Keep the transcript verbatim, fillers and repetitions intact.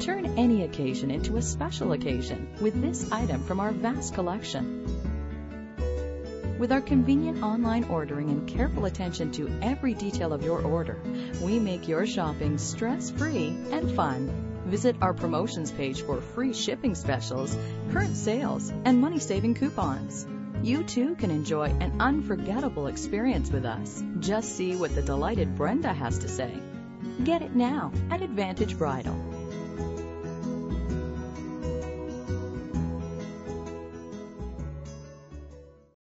Turn any occasion into a special occasion with this item from our vast collection. With our convenient online ordering and careful attention to every detail of your order, we make your shopping stress-free and fun. Visit our promotions page for free shipping specials, current sales, and money-saving coupons. You too can enjoy an unforgettable experience with us. Just see what the delighted Brenda has to say. Get it now at Advantage Bridal.